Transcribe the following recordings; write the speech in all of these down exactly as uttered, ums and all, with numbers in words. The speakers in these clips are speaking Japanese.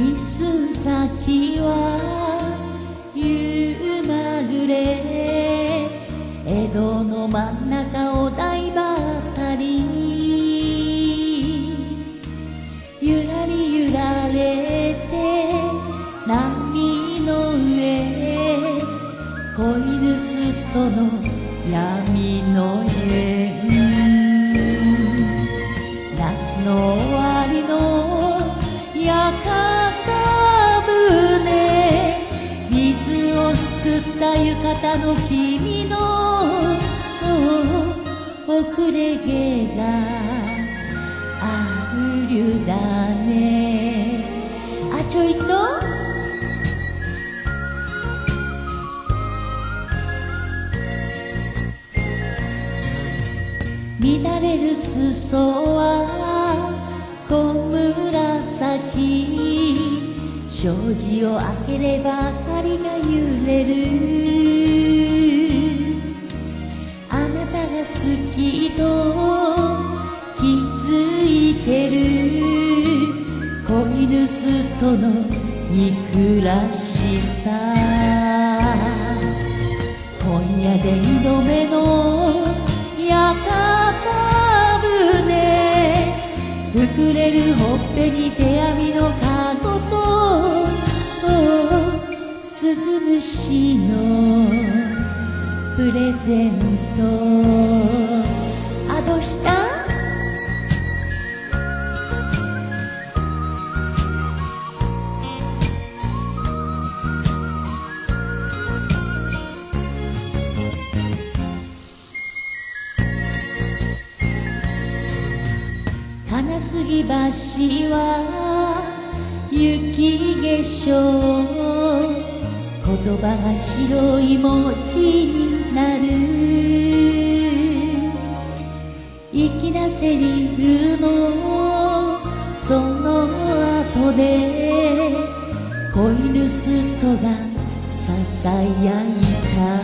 伊豆崎は夕まぐれ、江戸の真ん中お台場あたり、ゆらりゆられて波の上、恋盗との闇の縁、夏の終わりの屋形船、水をすくった浴衣の君の遅れ毛があうりゅだね。あ、ちょいと乱れる裾は小紫、障子を開ければ明かりが揺れる。あなたが好きと気づいてる、恋盗との憎らしさ。今夜で二度目の屋形船、膨れるほっぺに手編みのかごと鈴虫のプレゼント。あ、どうした？金杉橋は雪化粧、言葉が白い文字になる。粋なセリフのその後で恋盗がささやいた。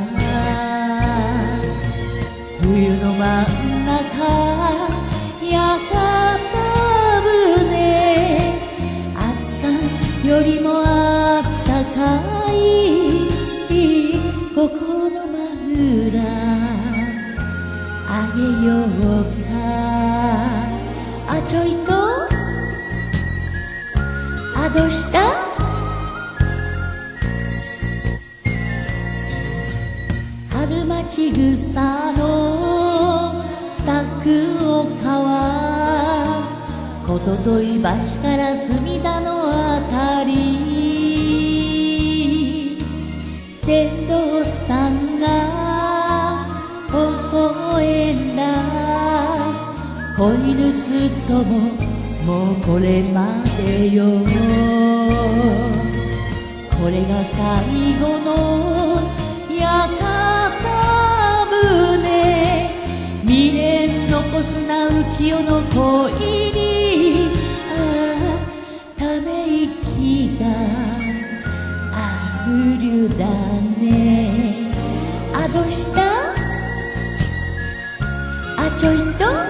冬の真ん中屋形船、熱燗よりもあったかい心の真裏あげようか。あ、ちょいとあ、どうした？春町草の咲く丘はこととい橋から隅田のあたり、船頭さんが微笑んだ。恋盗とももうこれまでよ、これが最後の屋形船、未練残すな浮世の恋に、ああため息があうりゅだね。あ、どうした？あ、ちょいと